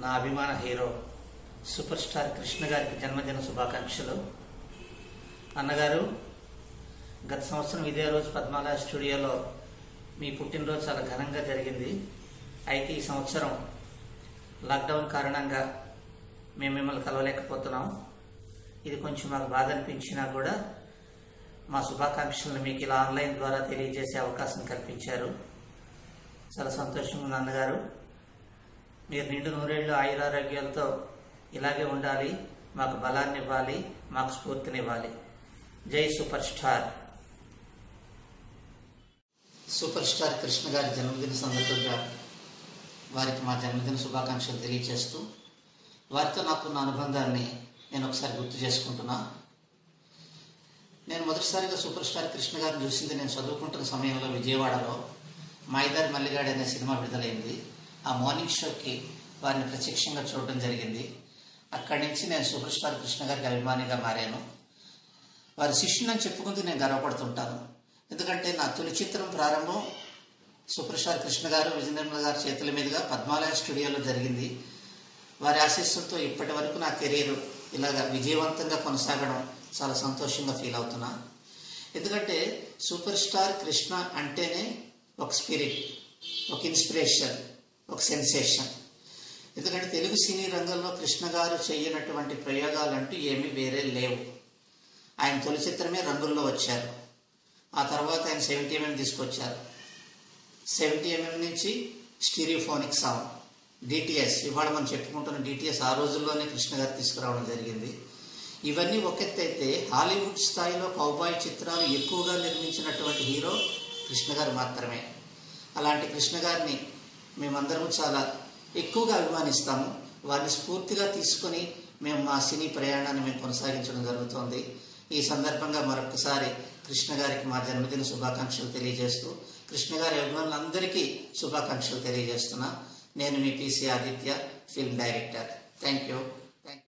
నా అభిమాన hero super star Krishna గారికి జన్మదిన శుభాకాంక్షలు. అన్నగారు, గత సంవత్సరం ఇదే రోజు పద్మాలయ స్టూడియోలో మీ పుట్టినరోజు చాలా ఘనంగా జరిగింది. అయితే ఈ సంవత్సరం లాక్డౌన్ కారణంగా మేము మిమ్మల్ని కలవలేకపోతున్నాం. ఇది కొంచెం మాకు బాధ అనిపించినా కూడా మా శుభాకాంక్షలను మీకు ఇలా ఆన్లైన్ ద్వారా తెలియజేసే అవకాశం కల్పించారు. చాలా సంతోషంగా ఉంది అన్నగారు. మీరు నిండు నూరేళ్లు ఆయురారోగ్యాలతో ఇలాగే ఉండాలి, మాకు బలాన్ని ఇవ్వాలి, మాకు స్ఫూర్తినివ్వాలి. జై super star. Super star Krishna గారి జన్మదిన సందర్భంగా వారికి మా జన్మదిన శుభాకాంక్షలు తెలియజేస్తూ వారితో నాకున్న అనుబంధాన్ని నేను ఒకసారి గుర్తు చేసుకుంటున్నా. నేను మొదటిసారిగా సూపర్ స్టార్ కృష్ణ గారిని చూసింది నేను చదువుకుంటున్న సమయంలో విజయవాడలో మాయిదారి మల్లిగాడి అనే సినిమా విడుదలైంది. ఆ మార్నింగ్ షోకి వారిని ప్రత్యక్షంగా చూడడం జరిగింది. అక్కడి నుంచి నేను సూపర్ స్టార్ కృష్ణ గారికి అభిమానిగా మారాను. వారి శిష్యుని చెప్పుకుంటూ నేను గర్వపడుతుంటాను. ఎందుకంటే నా తొలి చిత్రం ప్రారంభం సూపర్ స్టార్ కృష్ణ గారు, విజయనిర్మల గారి చేతుల మీదుగా పద్మాలయ స్టూడియోలో జరిగింది. వారి ఆశీస్సులతో ఇప్పటి వరకు నా కెరీర్ ఇలాగ విజయవంతంగా కొనసాగడం చాలా సంతోషంగా ఫీల్ అవుతున్నా. ఎందుకంటే సూపర్ స్టార్ కృష్ణ అంటేనే ఒక స్పిరిట్, ఒక ఇన్స్పిరేషన్, ఒక సెన్సేషన్. ఎందుకంటే తెలుగు సినీ రంగంలో కృష్ణ గారు చేయనటువంటి ప్రయోగాలంటూ ఏమీ వేరే లేవు. ఆయన తొలి చిత్రమే రంగుల్లో వచ్చారు. ఆ తర్వాత ఆయన 70mm తీసుకొచ్చారు. 70mm నుంచి స్టీరియోఫోనిక్ సౌండ్, డిటిఎస్, ఇవాళ మనం చెప్పుకుంటున్న డిటిఎస్ ఆ రోజుల్లోనే కృష్ణ గారు తీసుకురావడం జరిగింది. ఇవన్నీ ఒక ఎత్తు అయితే హాలీవుడ్ స్థాయిలో కౌబాయ్ చిత్రాలు ఎక్కువగా నిర్మించినటువంటి హీరో కృష్ణ గారు మాత్రమే. అలాంటి కృష్ణ గారిని మేమందరం చాలా ఎక్కువగా అభిమానిస్తాము. వారిని స్ఫూర్తిగా తీసుకొని మేము మా సినీ ప్రయాణాన్ని మేము కొనసాగించడం జరుగుతోంది. ఈ సందర్భంగా మరొకసారి కృష్ణ గారికి మా జన్మదిన శుభాకాంక్షలు తెలియజేస్తూ కృష్ణ గారి అభిమానులందరికీ శుభాకాంక్షలు తెలియజేస్తున్నా. నేను మీ PC Aditya, film director. Thank you.